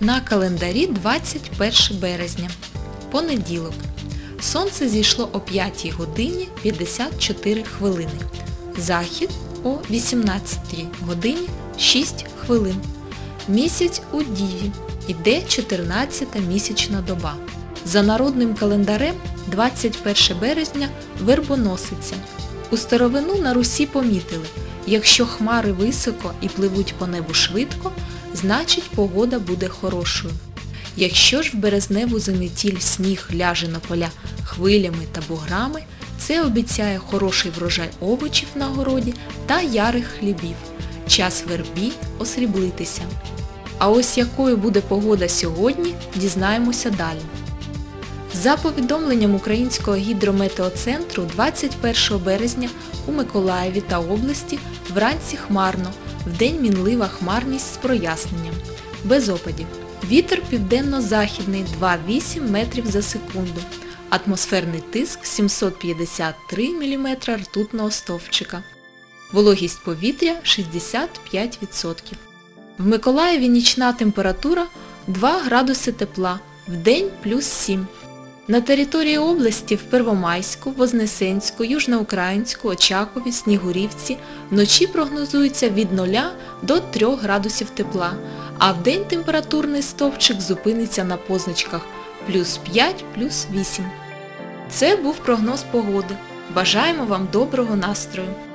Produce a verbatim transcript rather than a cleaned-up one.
На календарі двадцять перше березня, понеділок. Сонце зійшло о п'ятій годині п'ятдесят чотири хвилини. Захід о вісімнадцятій годині шість хвилин. Місяць у Діві. Іде чотирнадцята місячна доба. За народним календарем двадцять перше березня вербоносиця. У старовину на Русі помітили, якщо хмари високо і пливуть по небу швидко, значить погода буде хорошою. Якщо ж в березневу заметіль сніг ляже на поля хвилями та буграми, це обіцяє хороший врожай овочів на городі та ярих хлібів. Час вербі осріблитися. А ось якою буде погода сьогодні, дізнаємося далі. За повідомленням Українського гідрометеоцентру, двадцять першого березня у Миколаєві та області вранці хмарно, вдень мінлива хмарність з проясненням, без опадів. Вітер південно-західний два цілих вісім метрів за секунду. Атмосферний тиск сімсот п'ятдесят три міліметри ртутного стовпчика. Вологість повітря шістдесят п'ять відсотків. В Миколаєві нічна температура два градуси тепла, вдень плюс сім. На території області в Первомайську, Вознесенську, Южноукраїнську, Очакові, Снігурівці вночі прогнозується від нуля до трьох градусів тепла, а вдень температурний стовпчик зупиниться на позначках плюс п'ять, плюс вісім. Це був прогноз погоди. Бажаємо вам доброго настрою!